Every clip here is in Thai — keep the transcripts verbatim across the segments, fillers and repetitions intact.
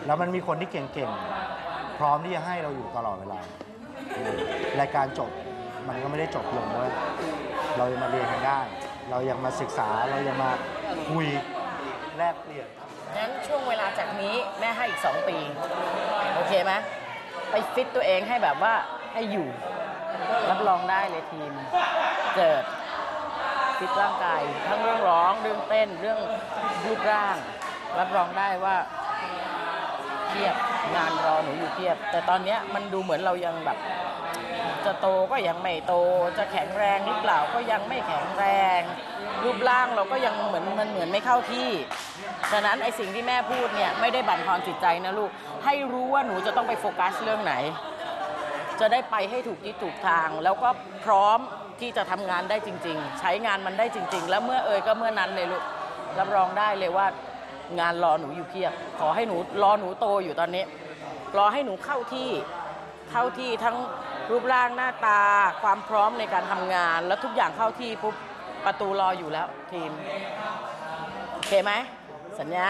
แล้วมันมีคนที่เก่งๆพร้อมที่จะให้เราอยู่ตลอดเวลารายการจบมันก็ไม่ได้จบลงว่าเรายังมาเรียนกันได้เรายังมาศึกษาเรายังมาคุยแลกเปลี่ยนงั้นช่วงเวลาจากนี้แม่ให้อีกสองปีโอเคไหมไปฟิตตัวเองให้แบบว่าให้อยู่รับรองได้เลยทีมเกิดฟิตร่างกายทั้งเรื่องร้องเรื่องเต้นเรื่องรูปร่างรับรองได้ว่าเทียบงานรอหนูอยู่เทียบแต่ตอนนี้มันดูเหมือนเรายังแบบจะโตก็ยังไม่โตจะแข็งแรงหรือเปล่าก็ยังไม่แข็งแรงรูปร่างเราก็ยังเหมือนมันเหมือนไม่เข้าที่ฉะนั้นไอ้สิ่งที่แม่พูดเนี่ยไม่ได้บั่นทอนจิตใจนะลูกให้รู้ว่าหนูจะต้องไปโฟกัสเรื่องไหนจะได้ไปให้ถูกที่ถูกทางแล้วก็พร้อมที่จะทำงานได้จริงๆใช้งานมันได้จริงๆแล้วเมื่อเอ่ยก็เมื่อนั้นเลยลูกรับรองได้เลยว่างานรอหนูอยู่เพียบขอให้หนูรอหนูโตอยู่ตอนนี้รอให้หนูเข้าที่เข้าที่ทั้งรูปร่างหน้าตาความพร้อมในการทำงานแล้วทุกอย่างเข้าที่ปุ๊บประตูรออยู่แล้วทีมโอเคไหมสัญญา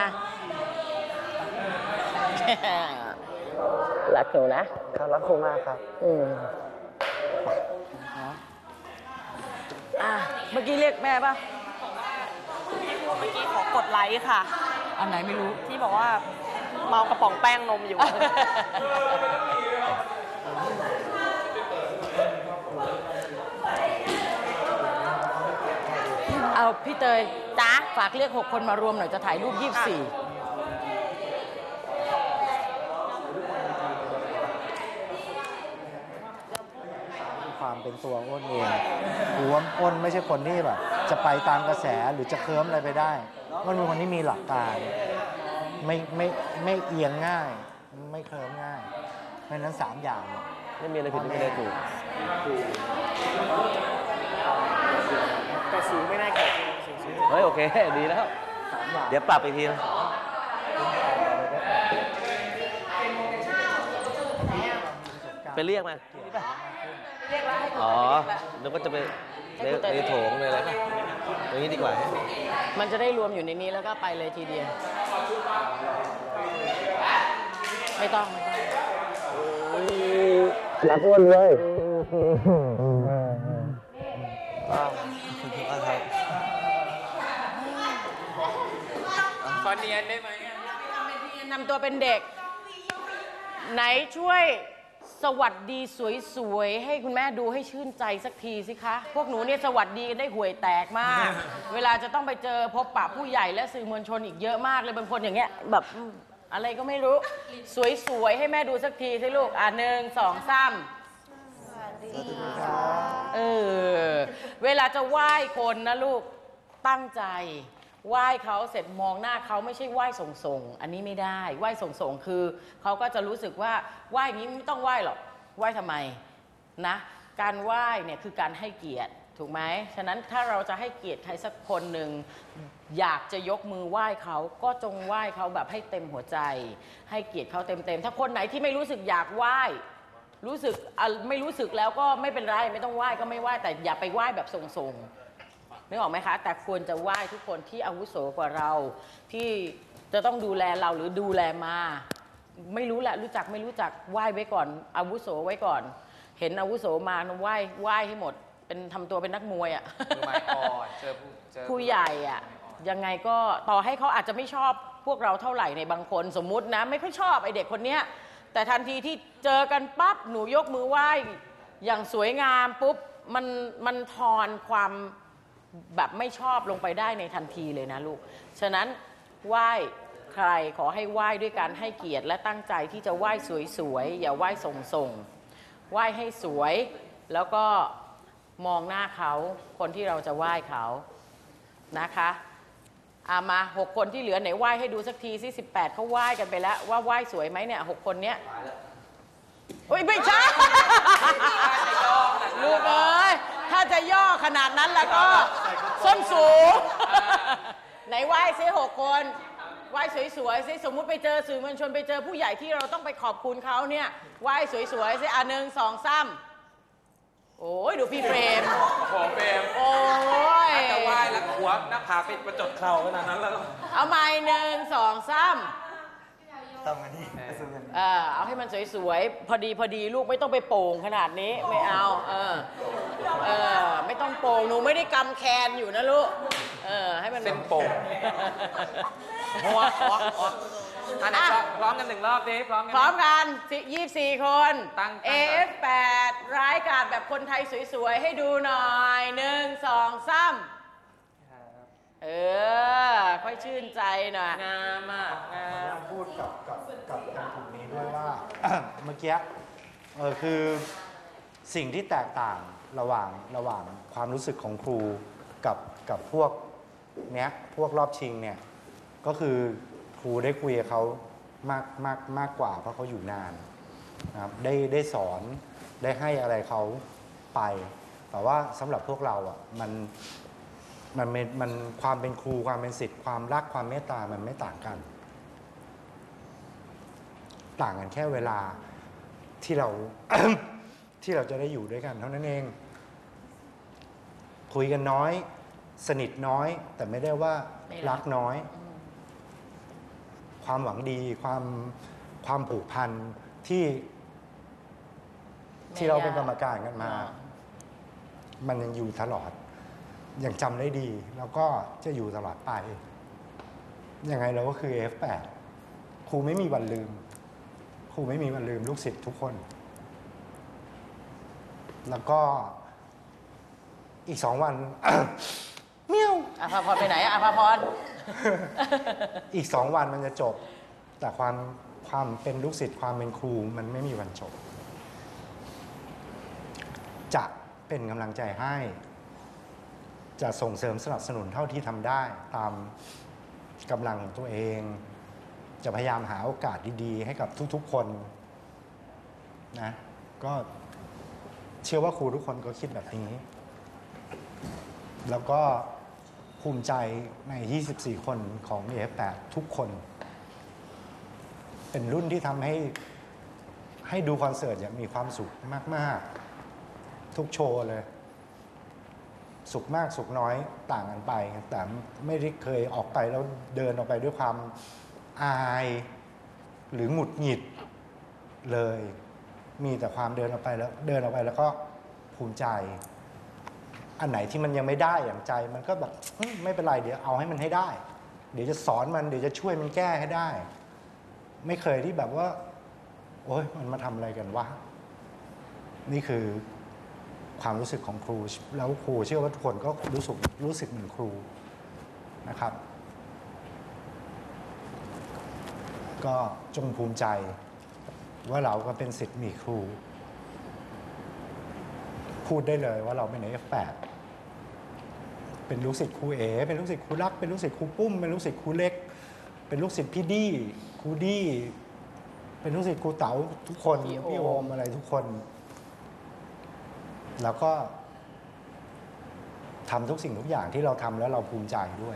รักหนูนะครับรักครูมากครับอืมอ่ะเมื่อกี้เรียกแม่ป่ะเมื่อกี้ขอกดไลค์ค่ะอันไหนไม่รู้ที่บอกว่าเมากระป๋องแป้งนมอยู่เอาพี่เตยจ้าฝากเรียกหกคนมารวมหน่อยจะถ่ายรูปยี่สิบสี่ความเป็นตัวอ้นเองรู้ว่าอ้นไม่ใช่คนที่แบบจะไปตามกระแสหรือจะเคิร์มอะไรไปได้อ้นเป็นคนที่มีหลักการไม่ไม่ไม่เอียงง่ายไม่เคิร์มง่ายเพราะนั้นสามอย่างไม่มีอะไรผิดไม่ได้ถูกแต่สูงไม่น่าเกลียดเฮ้ยโอเคดีแล้วเดี๋ยวปรับอีกทีไปเรียกมาเรียกแล้วให้อ๋อแล้วก็จะไปในโถงเลยอะไรป่ะตรงนี้ดีกว่ามันจะได้รวมอยู่ในนี้แล้วก็ไปเลยทีเดียวไม่ต้องรักอ้วนเลยขอเนียนได้ไหมนำตัวเป็นเด็กไหนช่วยสวัสดีสวยๆให้คุณแม่ดูให้ชื่นใจสักทีสิคะพวกหนูเนี่ยสวัสดีกันได้ห่วยแตกมากเวลาจะต้องไปเจอพบปะผู้ใหญ่และสื่อมวลชนอีกเยอะมากเลยบางคนอย่างเงี้ยแบบอะไรก็ไม่รู้สวยๆให้แม่ดูสักทีสิลูกอ่ะหนึ่งสองสามสวัสดีค่ะเออเวลาจะไหว้คนนะลูกตั้งใจไหว้เขาเสร็จมองหน้าเขาไม่ใช่ไหว้ส่งๆอันนี้ไม่ได้ไหว้ส่งๆคือเขาก็จะรู้สึกว่าไหว้อย่างนี้ไม่ต้องไหว้หรอกไหว้ทำไมนะการไหว้เนี่ยคือการให้เกียรติถูกไหมฉะนั้นถ้าเราจะให้เกียรติใครสักคนหนึ่งอยากจะยกมือไหว้เขาก็จงไหว้เขาแบบให้เต็มหัวใจให้เกียรติเขาเต็มๆถ้าคนไหนที่ไม่รู้สึกอยากไหว้รู้สึกไม่รู้สึกแล้วก็ไม่เป็นไรไม่ต้องไหว้ก็ไม่ไหว้แต่อย่าไปไหว้แบบส่งๆนึกออกไหมคะแต่ควรจะไหว้ทุกคนที่อาวุโสกว่าเราที่จะต้องดูแลเราหรือดูแลมาไม่รู้แหละรู้จักไม่รู้จักไหว้ไว้ก่อนอาวุโสไว้ก่อนเห็นอาวุโสมาไหว้ไหว้ให้หมดเป็นทำตัวเป็นนักมวยอ่ะผู้ใหญ่อ่ะยังไงก็ต่อให้เขาอาจจะไม่ชอบพวกเราเท่าไหร่ในบางคนสมมุตินะไม่ค่อยชอบไอเด็กคนเนี้ยแต่ทันทีที่เจอกันปั๊บหนูยกมือไหว้อย่างสวยงามปุ๊บมันมันทอนความแบบไม่ชอบลงไปได้ในทันทีเลยนะลูกฉะนั้นไหว้ใครขอให้ไหว้ด้วยการให้เกียรติและตั้งใจที่จะไหว้สวยๆอย่าไหว้ส่งๆไหว้ให้สวยแล้วก็มองหน้าเขาคนที่เราจะไหว้เขานะคะอามาหกคนที่เหลือไหนไหว้ให้ดูสักทีสิสิบแปดเขาไหว้กันไปแล้วว่าไหว้สวยไหมเนี่ยหกคนเนี้ยโอ้ยไม่ใช่ลูกเอ้ยถ้าจะย่อขนาดนั้นแล้วก็ส้นสูงไหนไหว้ซิหกคนไหว้สวยๆซิสมมุติไปเจอสื่อมวลชนไปเจอผู้ใหญ่ที่เราต้องไปขอบคุณเขาเนี่ยไหว้สวยๆซิอ่ะหนึ่งสองสามโอ้ยดูพี่เฟรมโอ้เฟรมโอ้ยจะไหว้แล้วหัวหน้าผาปิดประจดเข่าขนาดนั้นแล้วเอาไม้หนึ่งสองสามต้องอันนี้สู้กันเออเอาให้มันสวยๆ พอดีพอดีลูกไม่ต้องไปโป่งขนาดนี้ไม่เอาเออเออไม่ต้องโป่งหนูไม่ได้กำแคนอยู่นะลูกเออให้มันเส้นโป่งหัวหัวหัวอันไหนพร้อมพร้อมกันหนึ่งรอบดิพร้อมกันพร้อมกันยี่สิบสี่คนตั้งเอตั้งฟ แปด ร้ายกาจแบบคนไทยสวยๆ ให้ดูหน่อยหนึ่งสองสามเออ ค่อยชื่นใจหน่อยงามมากงามพูดกับกับกับทางกลุ่มนี้ด้วยว่า เมื่อกี้เออคือสิ่งที่แตกต่างระหว่างระหว่างความรู้สึกของครูกับกับพวกเนี้ยพวกรอบชิงเนี่ยก็คือครูได้คุยกับเขามากมากมากกว่าเพราะเขาอยู่นานนะครับได้ได้สอนได้ให้อะไรเขาไป แต่ว่าสำหรับพวกเราอ่ะมันมันมันมันความเป็นครูความเป็นศิษย์ความรักความเมตตามันไม่ต่างกัน ต่างกันแค่เวลาที่เรา ที่เราจะได้อยู่ด้วยกันเท่านั้นเอง คุยกันน้อยสนิทน้อย แต่ไม่ได้ว่ารักน้อย ความหวังดีความความผูกพันที่ที่เราเป็นกรรมการกันมา มันยังอยู่ตลอดยังจำได้ดี แล้วก็จะอยู่ตลอดไปยังไงเราก็คือ เอฟ แปด ครูไม่มีวันลืมครูไม่มีวันลืมลูกศิษย์ทุกคน แล้วก็อีกสองวัน เมียวอาภาพรไปไหนอะอาภาพรอีกสองวันมันจะจบ แต่ความความเป็นลูกศิษย์ความเป็นครูมันไม่มีวันจบ จะเป็นกำลังใจให้ จะส่งเสริมสนับสนุนเท่าที่ทำได้ตามกำลังของตัวเอง จะพยายามหาโอกาสดีๆให้กับทุกๆคนนะก็เชื่อว่าครูทุกคนก็คิดแบบนี้ แล้วก็ภูมิใจในยี่สิบสี่คนของ เอ เอฟ แปด ทุกคน เป็นรุ่นที่ทำให้ให้ดูคอนเสิร์ตอย่างมีความสุขมากๆทุกโชว์เลย สุขมากสุขน้อยต่างกันไป แต่ไม่ได้เคยออกไปแล้วเดินออกไปด้วยความอายหรือหงุดหงิดเลย มีแต่ความเดินออกไปแล้วเดินออกไปแล้วก็ภูมิใจ อันไหนที่มันยังไม่ได้อย่างใจมันก็แบบไม่เป็นไรเดี๋ยวเอาให้มันให้ได้ เดี๋ยวจะสอนมันเดี๋ยวจะช่วยมันแก้ให้ได้ ไม่เคยที่แบบว่าโอ๊ยมันมาทำอะไรกันวะนี่คือความรู้สึกของครูแล้วครูเชื่อว่าทุกคนก็รู้สึกรู้สึกเหมือนครูนะครับ ก็จงภูมิใจว่าเราก็เป็นศิษย์มีครู พูดได้เลยว่าเราเป็น เอ เอฟ แปด เป็นลูกศิษย์ครูเอเป็นลูกศิษย์ครูรักเป็นลูกศิษย์ครูปุ้มเป็นลูกศิษย์ครูเล็กเป็นลูกศิษย์พี่ดี้ครูดี้เป็นลูกศิษย์ครูเต๋าทุกคนพี่โอมพี่โอมอะไรทุกคน แล้วก็ทำทุกสิ่งทุกอย่างที่เราทำแล้วเราภูมิใจด้วย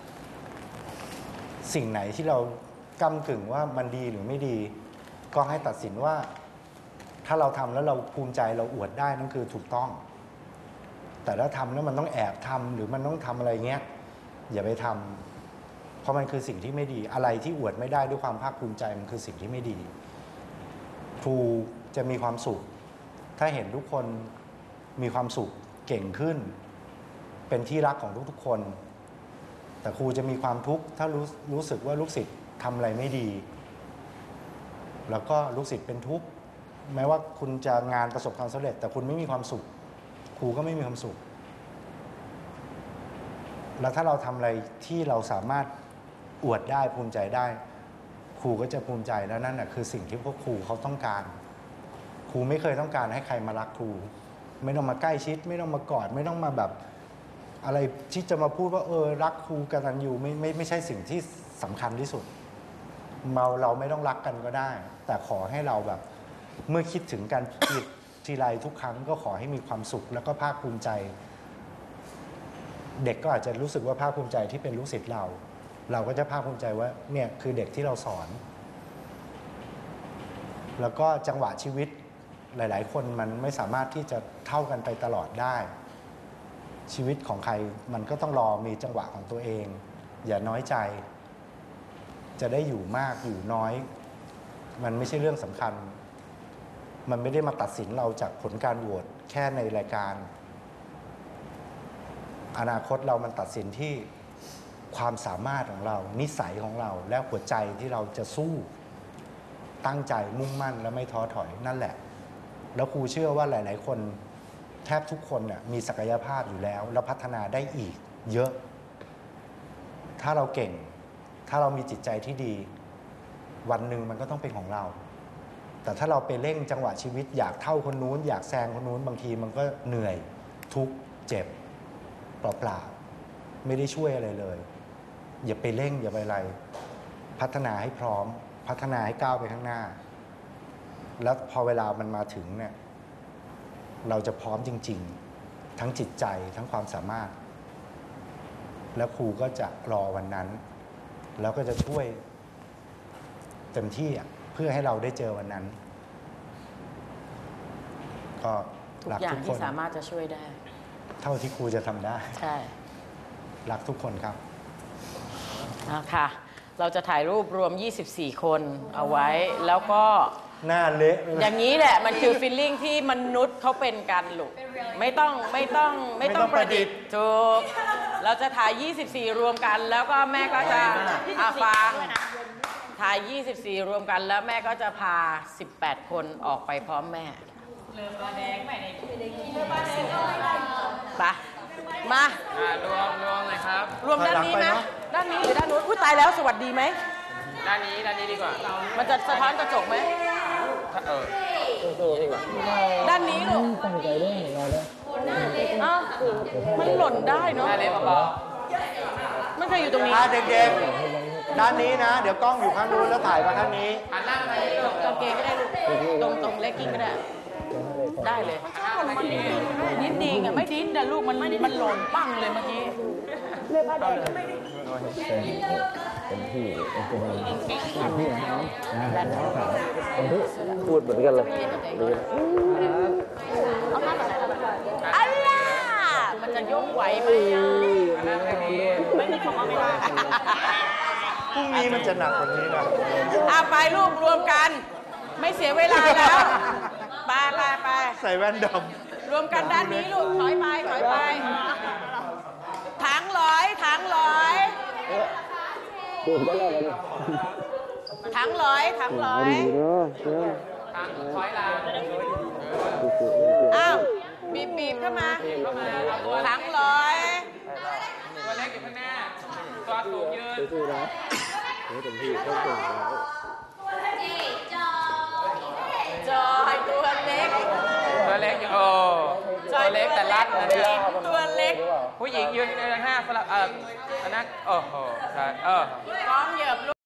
สิ่งไหนที่เราก้ำกึ่งว่ามันดีหรือไม่ดี ก็ให้ตัดสินว่าถ้าเราทำแล้วเราภูมิใจเราอวดได้นั่นคือถูกต้อง แต่ถ้าทำแล้วมันต้องแอบทำหรือมันต้องทำอะไรเงี้ยอย่าไปทำเพราะมันคือสิ่งที่ไม่ดีอะไรที่อวดไม่ได้ด้วยความภาคภูมิใจมันคือสิ่งที่ไม่ดี ครูจะมีความสุขถ้าเห็นทุกคนมีความสุขเก่งขึ้น เป็นที่รักของทุกๆคน แต่ครูจะมีความทุกข์ถ้ารู้รู้สึกว่าลูกศิษย์ทำอะไรไม่ดี แล้วก็ลูกศิษย์เป็นทุกข์แม้ว่าคุณจะงานประสบความสำเร็จ แต่คุณไม่มีความสุขครูก็ไม่มีความสุข แล้วถ้าเราทำอะไรที่เราสามารถอวดได้ภูมิใจได้ ครูก็จะภูมิใจแล้วนั่นแหะคือสิ่งที่พวกครูเขาต้องการ ครูไม่เคยต้องการให้ใครมารักครู ไม่ต้องมาใกล้ชิด ไม่ต้องมากอดไม่ต้องมาแบบอะไรที่จะมาพูดว่าเออรักครูกตัญญูไม่ไม่ไม่ใช่สิ่งที่สำคัญที่สุดเราเราไม่ต้องรักกันก็ได้ แต่ขอให้เราแบบเมื่อคิดถึงการผิดทีไรทุกครั้งก็ขอให้มีความสุขแล้วก็ภาคภูมิใจ เด็กก็อาจจะรู้สึกว่าภาคภูมิใจที่เป็นลูกศิษย์เรา เราก็จะภาคภูมิใจว่าเนี่ยคือเด็กที่เราสอน แล้วก็จังหวะชีวิตหลายๆคนมันไม่สามารถที่จะเท่ากันไปตลอดได้ ชีวิตของใครมันก็ต้องรอมีจังหวะของตัวเอง อย่าน้อยใจ จะได้อยู่มากอยู่น้อยมันไม่ใช่เรื่องสำคัญ มันไม่ได้มาตัดสินเราจากผลการโหวตแค่ในรายการ อนาคตเรามันตัดสินที่ความสามารถของเรา นิสัยของเรา และหัวใจที่เราจะสู้ตั้งใจมุ่งมั่นและไม่ท้อถอยนั่นแหละ แล้วครูเชื่อว่าหลาย ๆ คนแทบทุกคนน่ะมีศักยภาพอยู่แล้ว แล้วพัฒนาได้อีกเยอะ ถ้าเราเก่ง ถ้าเรามีจิตใจที่ดี วันหนึ่งมันก็ต้องเป็นของเรา แต่ถ้าเราไปเร่งจังหวะชีวิตอยากเท่าคนนู้นอยากแซงคนนู้นบางทีมันก็เหนื่อยทุกข์เจ็บเปล่าๆไม่ได้ช่วยอะไรเลย อย่าไปเร่งอย่าไปอะไร พัฒนาให้พร้อม พัฒนาให้ก้าวไปข้างหน้า แล้วพอเวลามันมาถึงเนี่ยเราจะพร้อมจริงๆทั้งจิตใจทั้งความสามารถ แล้วครูก็จะรอวันนั้น แล้วก็จะช่วยเต็มที่อ่ะเพื่อให้เราได้เจอวันนั้น ก็ทุกรักอย่างทุกคที่นสามารถจะช่วยได้เท่าที่ครูจะทำได้ใช่รักทุกคนครับอ่ะค่ะ เราจะถ่ายรูปรวม ยี่สิบสี่ คนเอาไว้ แล้วก็หน้าเละไปเลอย ย่างนี้แหละ มันคือฟีลลิ่งที่มนุษย์เขาเป็นกันลูก ไม่ต้องไม่ต้องไม่ต้องประดิษฐ์ถูก เราจะถ่าย ยี่สิบสี่ รวมกัน แล้วก็แม่ก็จะอาฟัง ถ่าย ยี่สิบสี่ รวมกัน แล้วแม่ก็จะพา สิบแปด คนออกไปพร้อมแม่ไปมาอ่ารวมรวมเลยครับรวมด้านนี้ไหมถอยหลังไปเนอะด้านนี้หรือด้านนู้นอุ้ยตายแล้วสวัสดีไหมด้านนี้ด้านนี้ดีกว่ามันจะสะท้อนกระจกไหมถ้าเออด้านนี้ลูกอ้าวมันหล่นได้เนาะด้านนี้เบามันเคยอยู่ตรงนี้อ่ะเด็กๆ ด้านนี้นะ เดี๋ยวกล้องอยู่ข้างนู้นแล้วถ่ายมาข้างนี้ๆหันหน้ามาทางนี้ลูกกางเกงก็ได้ลูก ตรงตรงเลกกิ้งก็ได้ ได้เลย นิดดีอ่ะไม่ดิ้นแต่ลูกมันมันหล่นปั้งเลยเมื่อกี้พูดเหมือนกันเลยอัลล่ามันจะยกไหวไหมอ่ะหันหน้ามาทางนี้ไม่มีคำว่าไม่ได้พรุ่งนี้มันจะหนักกว่านี้นะอ่ะไปลูกรวมกัน ไม่เสียเวลาแล้วไปไปไปใส่แว่นดรวมกันด้านนี้ลูกถอยไปถอยไปถังร้อยถังร้อยถังร้อยถังร้อยทางถอยหลังอ้าวบีบบีบเข้ามาเข้ามาเอาตัวถังร้อยตัวเล็กอยู่ข้างหน้า ตัวสูงยืนจอยตัวเล็กตัวเล็กอยู่โอ้ตัวเล็กแต่รัดนะเนี่ยตัวเล็กผู้หญิงยืนในข้างหน้าสลับเอออันนั้นโอ้โหใช่เออพร้อมเหยียบลูก